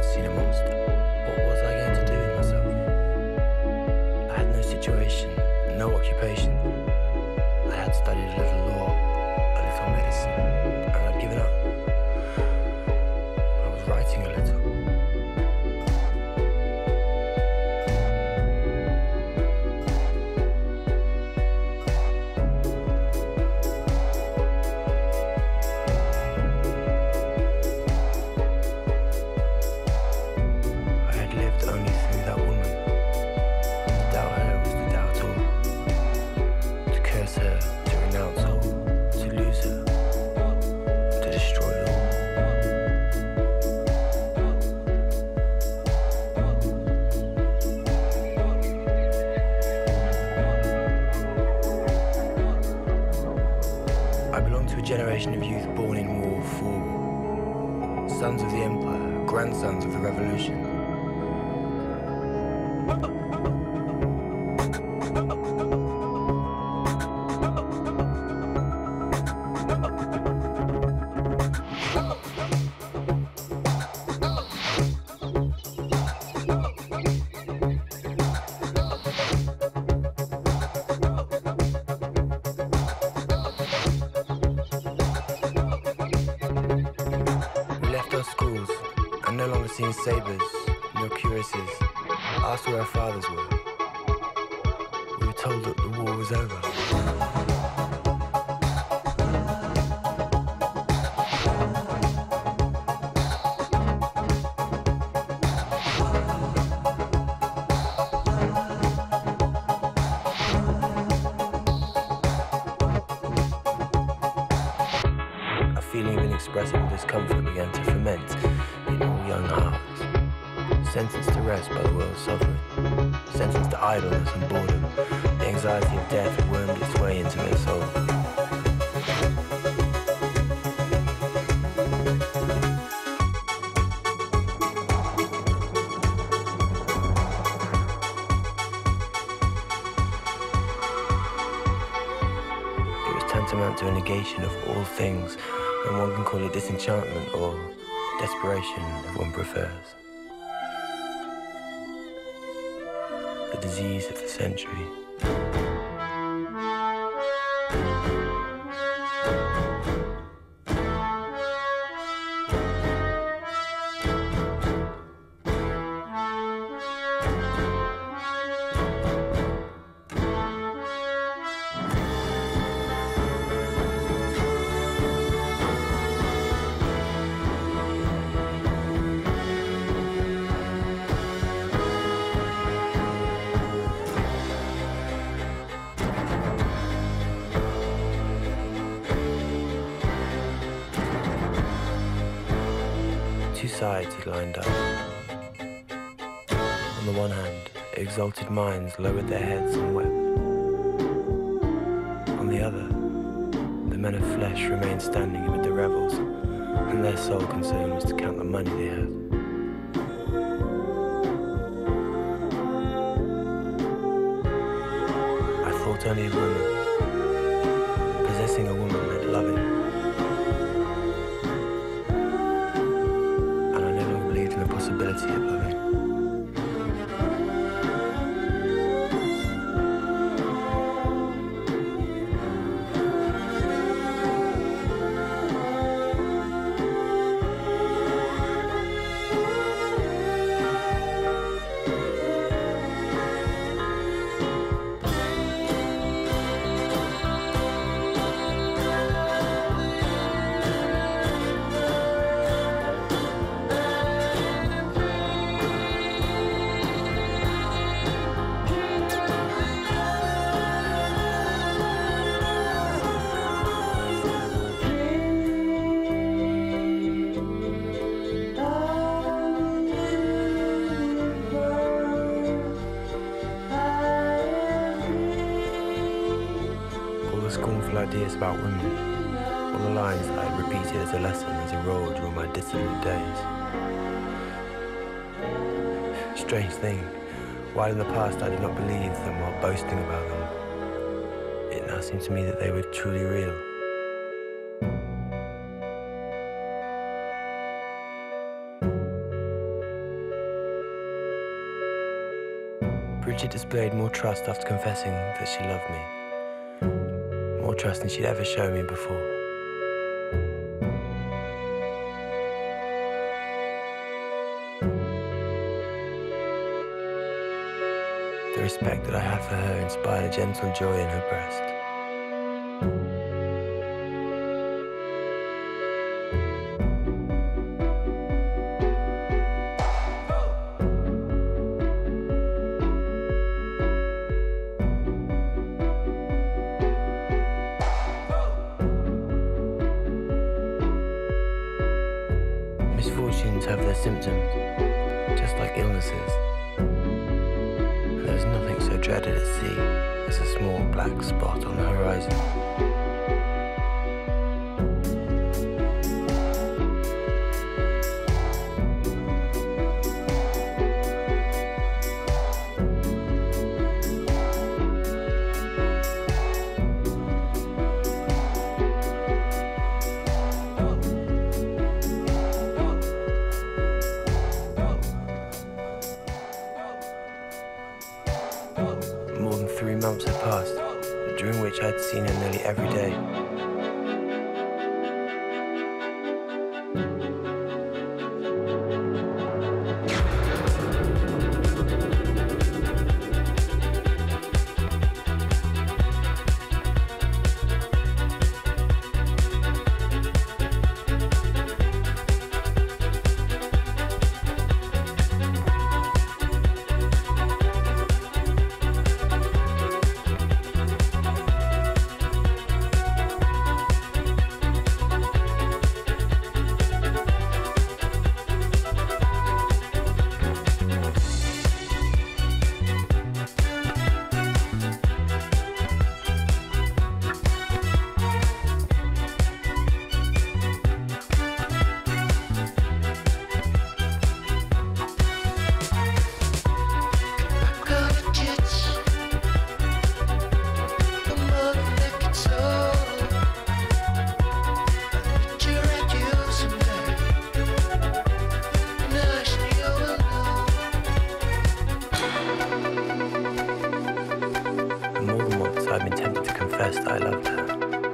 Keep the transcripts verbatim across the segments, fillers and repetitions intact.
seen a monster. What was I going to do with myself? I had no situation, no occupation. I had studied a little law, a little medicine, and I'd given up. I was writing a little. Generation of youth born in war for war, sons of the empire, grandsons of the revolution. Seen sabres, no cuirasses, asked where our fathers were. We were told that the war was over. A feeling of inexpressible discomfort began to ferment in all young hearts. Sentenced to rest by the world's sovereign, sentenced to idleness and boredom, the anxiety of death had wormed its way into their soul. It was tantamount to a negation of all things, and one can call it disenchantment or desperation, if one prefers. The disease of the century. Two sides he lined up. On the one hand, exalted minds lowered their heads and wept. On the other, the men of flesh remained standing amid the revels, and their sole concern was to count the money they had. I thought only of women. Possessing a woman meant loving. The possibility of loving. Ideas about women, all the lines that I had repeated as a lesson as a role during my dissolute days. Strange thing, while in the past I did not believe them while boasting about them, it now seemed to me that they were truly real. Bridget displayed more trust after confessing that she loved me. More trust than she'd ever shown me before. The respect that I had for her inspired a gentle joy in her breast. Misfortunes have their symptoms, just like illnesses. And there's nothing so dreaded at sea as a small black spot on the horizon. More than three months had passed, during which I had seen her nearly every day. I've been tempted to confess that I loved her.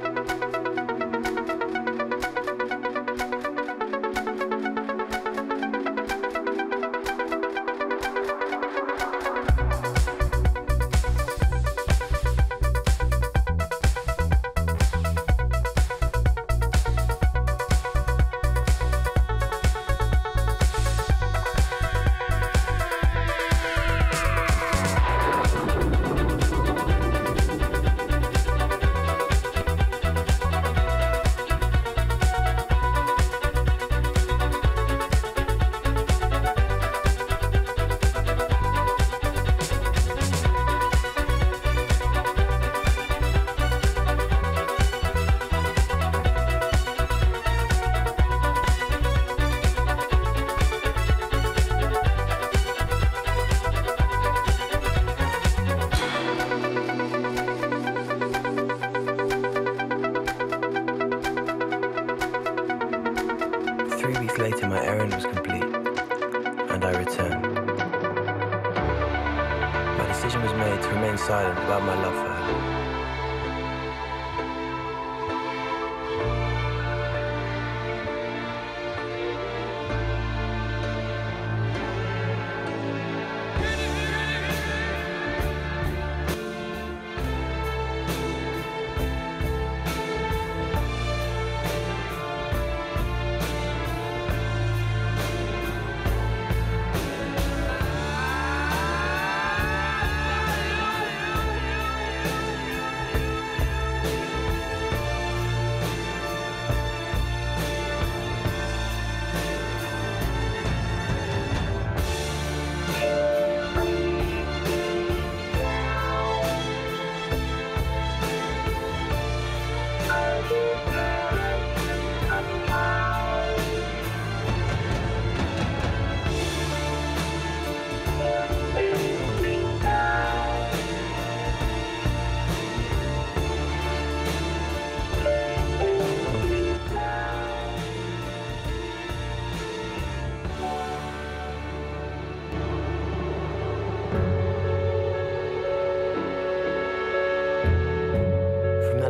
Three weeks later, my errand was complete, and I returned. My decision was made to remain silent about my love for her.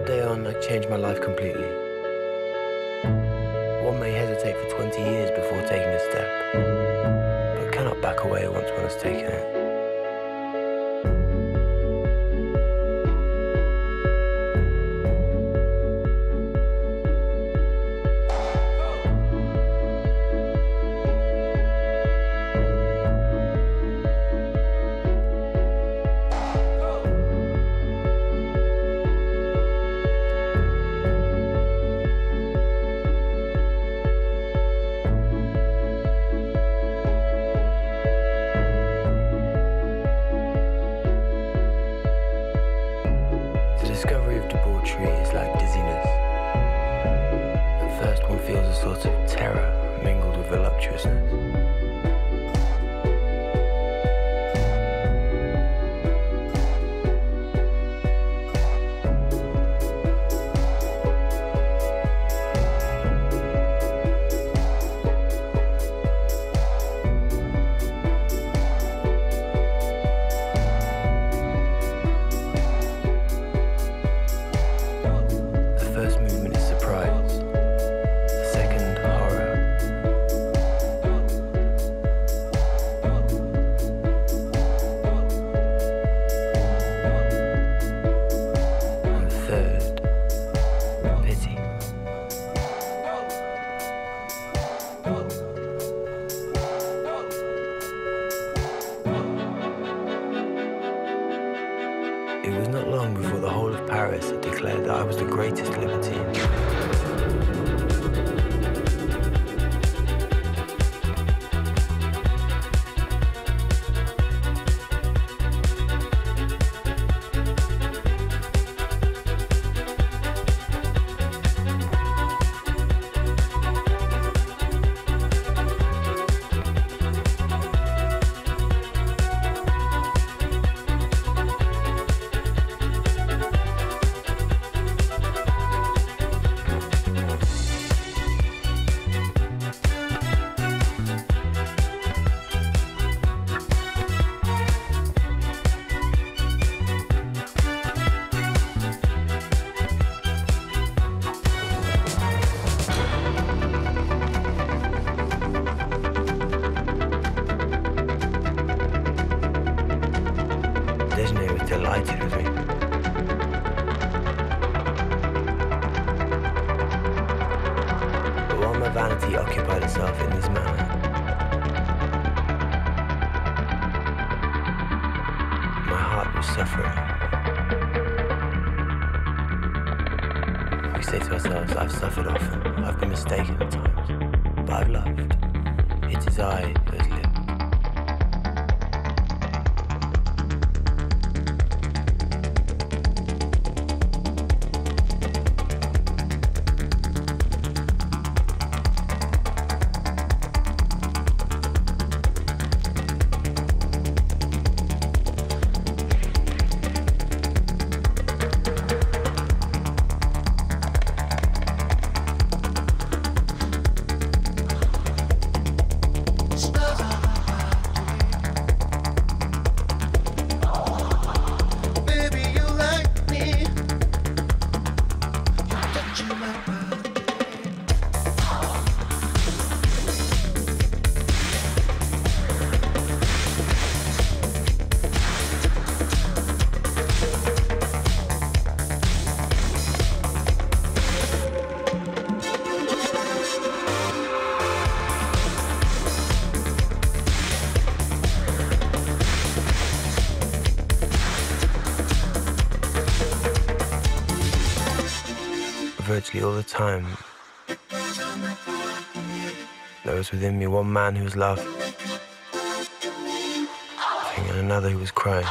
that day on, I changed my life completely. One may hesitate for twenty years before taking a step, but cannot back away once one has taken it. Sort of terror mingled with voluptuousness. The first movement is surprise. It was not long before the whole of Paris had declared that I was the greatest libertine. Delighted with me. But while my vanity occupied itself in this manner, my heart was suffering. We say to ourselves, I've suffered often, I've been mistaken at times, but I've loved. It is I who has lived. Virtually all the time, there was within me one man who was laughing, and another who was crying.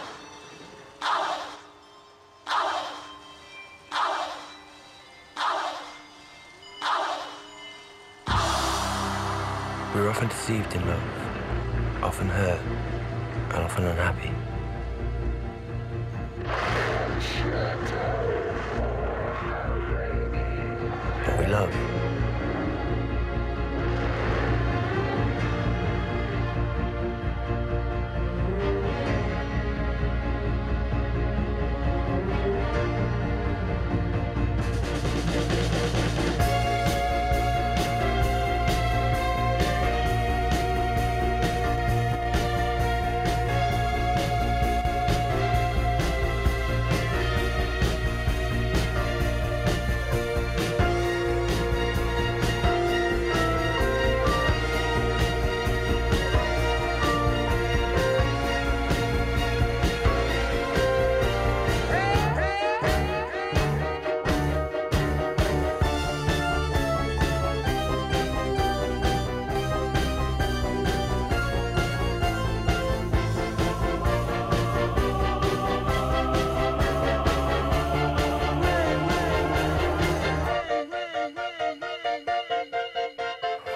We were often deceived in love, often hurt, and often unhappy. But we love.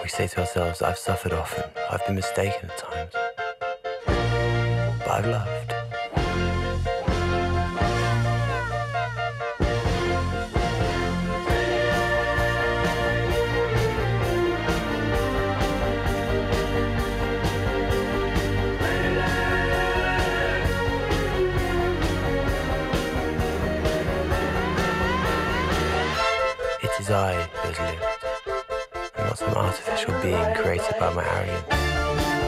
We say to ourselves, I've suffered often, I've been mistaken at times, but I've loved. It is I who has lived, and not some artificial being created by my arrogance.